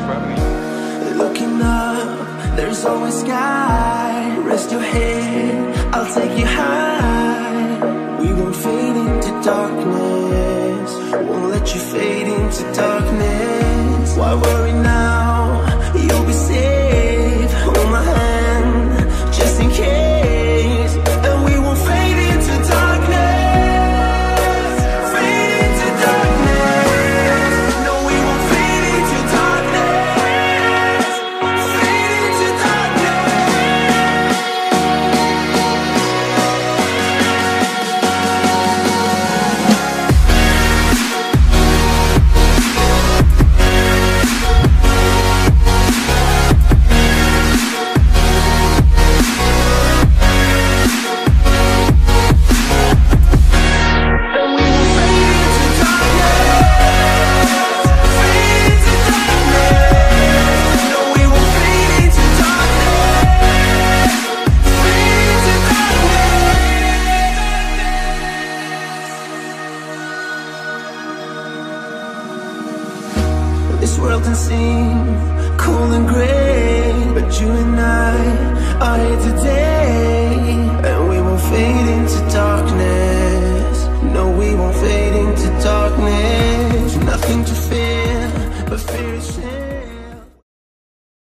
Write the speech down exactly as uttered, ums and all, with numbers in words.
for having me. Looking up, there's always sky. Rest your head, I'll take you high. We won't fade into darkness, won't let you fade into darkness. Why worry now? You'll be safe. Hold my hand, just in case. And we won't fade into darkness, fade into darkness. No, we won't fade into darkness, fade into darkness. This world can seem cool and great, but you and I are here today, and we won't fade in.